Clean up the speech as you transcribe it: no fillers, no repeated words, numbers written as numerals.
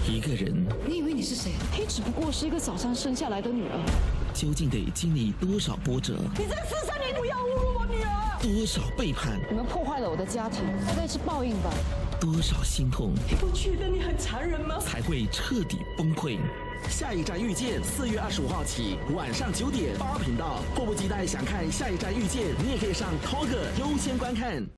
一个人， 你以为你是谁？ 黑只不过是一个早上生下来的女儿， 究竟得经历多少波折？ 你这个13年，不要侮辱我女儿！ 多少背叛？ 你们破坏了我的家庭，大概是报应吧。 多少心痛？ 你不觉得你很残忍吗？ 才会彻底崩溃。 下一站遇见，4月25号起，晚上9点，8频道。迫不及待想看下一站遇见，你也可以上 Talker 优先观看。